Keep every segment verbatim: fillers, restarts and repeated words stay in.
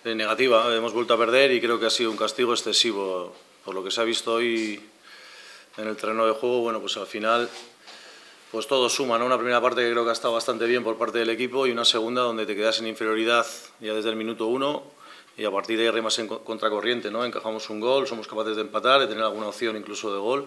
En negativa, hemos vuelto a perder y creo que ha sido un castigo excesivo. Por lo que se ha visto hoy en el terreno de juego, bueno, pues al final pues todo suma, ¿no? Una primera parte que creo que ha estado bastante bien por parte del equipo y una segunda donde te quedas en inferioridad ya desde el minuto uno y a partir de ahí remas en contracorriente, ¿no? Encajamos un gol, somos capaces de empatar, de tener alguna opción incluso de gol.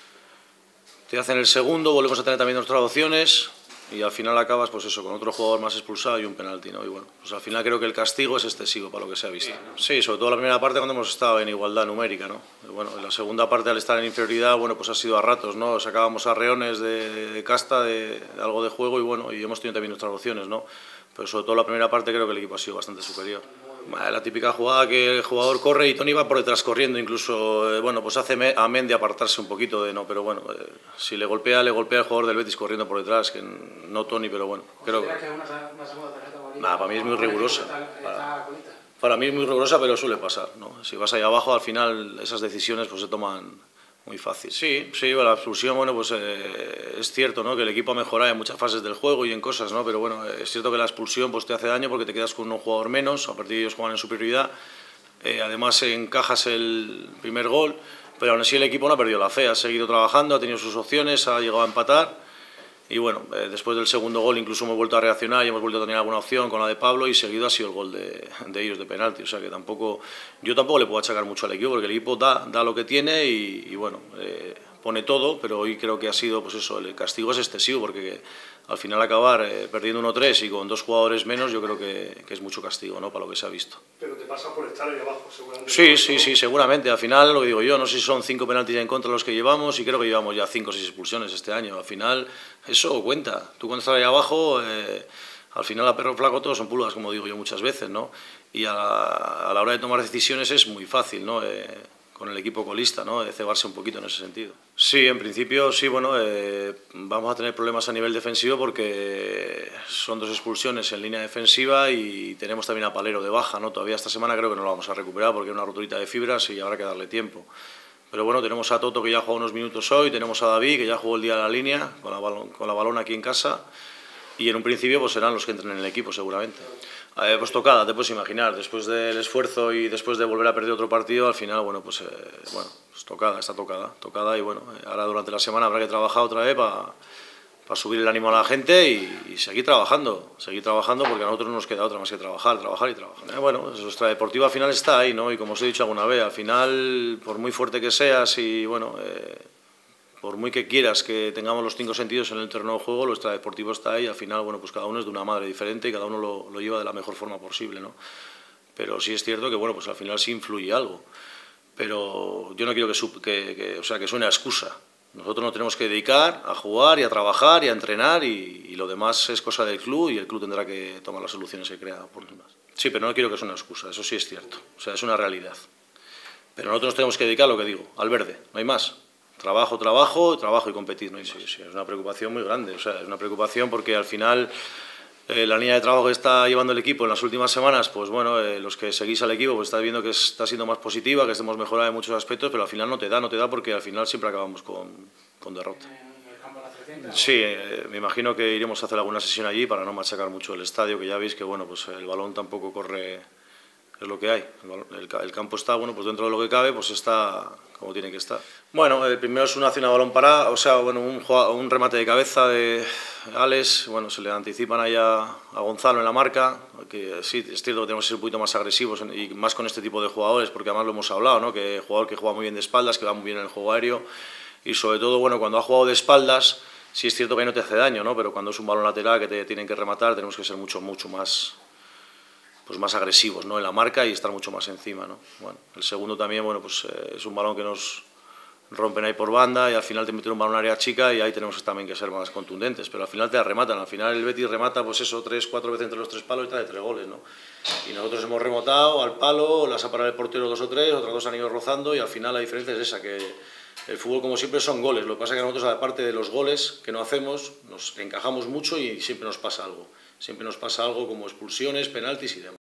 Te hacen el segundo, volvemos a tener también nuestras opciones y al final acabas pues eso, con otro jugador más expulsado y un penalti, ¿no? Y bueno, pues al final creo que el castigo es excesivo para lo que se ha visto. Sí, sobre todo la primera parte cuando hemos estado en igualdad numérica, ¿no? Y bueno, en la segunda parte al estar en inferioridad, bueno, pues ha sido a ratos, ¿no? Sacábamos a reones de, de casta, de, de algo de juego y bueno, y hemos tenido también nuestras opciones, ¿no? Pero sobre todo la primera parte creo que el equipo ha sido bastante superior. La típica jugada que el jugador corre y Toni va por detrás corriendo, incluso, eh, bueno, pues hace amén de apartarse un poquito de no, pero bueno, eh, si le golpea, le golpea el jugador del Betis corriendo por detrás, que no Toni, pero bueno, creo que... que una, una segunda tarjeta amarilla? Nah, para mí es muy rigurosa. Para, para mí es muy rigurosa, pero suele pasar, ¿no? Si vas ahí abajo, al final esas decisiones pues se toman muy fácil. Sí, sí, la expulsión, bueno, pues eh, es cierto, ¿no? Que el equipo ha mejorado en muchas fases del juego y en cosas, ¿no? Pero bueno, es cierto que la expulsión pues te hace daño porque te quedas con un jugador menos, a partir de ellos juegan en superioridad, eh, además encajas el primer gol, pero aún así el equipo no ha perdido la fe, ha seguido trabajando, ha tenido sus opciones, ha llegado a empatar. Y bueno, eh, después del segundo gol incluso hemos vuelto a reaccionar y hemos vuelto a tener alguna opción con la de Pablo y seguido ha sido el gol de, de ellos de penalti. O sea que tampoco, yo tampoco le puedo achacar mucho al equipo porque el equipo da, da lo que tiene y, y bueno, eh, pone todo, pero hoy creo que ha sido, pues eso, el castigo es excesivo porque al final acabar eh, perdiendo uno tres y con dos jugadores menos yo creo que, que es mucho castigo, ¿no? Para lo que se ha visto. Pero te pasa por estar ahí abajo, seguramente. Sí, sí, sí, seguramente. Al final, lo que digo yo, no sé si son cinco penaltis en contra los que llevamos y creo que llevamos ya cinco o seis expulsiones este año. Al final, eso cuenta. Tú cuando estás ahí abajo, eh, al final a perro flaco todos son pulgas, como digo yo muchas veces, ¿no? Y a la, a la hora de tomar decisiones es muy fácil, ¿no? Eh, con el equipo colista, ¿no? De cebarse un poquito en ese sentido. Sí, en principio sí, bueno, eh, vamos a tener problemas a nivel defensivo porque son dos expulsiones en línea defensiva y tenemos también a Palero de baja, ¿no? Todavía esta semana creo que no lo vamos a recuperar porque es una roturita de fibras y habrá que darle tiempo. Pero bueno, tenemos a Toto que ya ha jugado unos minutos hoy, tenemos a David que ya jugó el día de la línea con la, balón, con la balón aquí en casa y en un principio pues serán los que entren en el equipo seguramente. Eh, pues tocada, te puedes imaginar, después del esfuerzo y después de volver a perder otro partido, al final, bueno, pues, eh, bueno, pues tocada, está tocada, tocada y bueno, ahora durante la semana habrá que trabajar otra vez para pa subir el ánimo a la gente y, y seguir trabajando, seguir trabajando porque a nosotros no nos queda otra más que trabajar, trabajar y trabajar. Eh, bueno, pues nuestra deportiva al final está ahí, ¿no? Y como os he dicho alguna vez, al final, por muy fuerte que seas y bueno... Eh, por muy que quieras que tengamos los cinco sentidos en el terreno de juego, nuestra deportivo está ahí y al final, bueno, pues cada uno es de una madre diferente y cada uno lo, lo lleva de la mejor forma posible, ¿no? Pero sí es cierto que, bueno, pues al final sí influye algo. Pero yo no quiero que, que, que, o sea, que suene a excusa. Nosotros nos tenemos que dedicar a jugar y a trabajar y a entrenar y, y lo demás es cosa del club y el club tendrá que tomar las soluciones que crea oportunas. Sí, pero no quiero que suene a excusa, eso sí es cierto, o sea, es una realidad. Pero nosotros nos tenemos que dedicar a lo que digo, al verde, no hay más. Trabajo, trabajo, trabajo y competir, ¿no? Y sí, sí, es una preocupación muy grande, o sea, es una preocupación porque al final eh, la línea de trabajo que está llevando el equipo en las últimas semanas, pues bueno, eh, los que seguís al equipo pues estáis viendo que está siendo más positiva, que estemos mejorando en muchos aspectos, pero al final no te da, no te da porque al final siempre acabamos con, con derrota. Sí, eh, me imagino que iremos a hacer alguna sesión allí para no machacar mucho el estadio, que ya veis que bueno, pues el balón tampoco corre, es lo que hay, el, el, el campo está, bueno, pues dentro de lo que cabe, pues está como tiene que estar. Bueno, el primero es una acción a balón parado, o sea, bueno, un, un remate de cabeza de Alex, bueno, se le anticipan ahí a, a Gonzalo en la marca, que sí, es cierto que tenemos que ser un poquito más agresivos y más con este tipo de jugadores, porque además lo hemos hablado, ¿no? Que jugador que juega muy bien de espaldas, que va muy bien en el juego aéreo, y sobre todo, bueno, cuando ha jugado de espaldas, sí es cierto que ahí no te hace daño, ¿no? Pero cuando es un balón lateral que te tienen que rematar, tenemos que ser mucho, mucho más... pues más agresivos, ¿no? En la marca y estar mucho más encima, ¿no? Bueno, el segundo también, bueno, pues eh, es un balón que nos rompen ahí por banda y al final te meten un balón en área chica y ahí tenemos también que ser más contundentes, pero al final te rematan, al final el Betis remata pues eso, tres, cuatro veces entre los tres palos y trae tres goles, ¿no? Y nosotros hemos rematado al palo, las ha parado el portero dos o tres, otras dos han ido rozando y al final la diferencia es esa, que el fútbol como siempre son goles, lo que pasa es que nosotros aparte de los goles que no hacemos, nos encajamos mucho y siempre nos pasa algo, siempre nos pasa algo como expulsiones, penaltis y demás.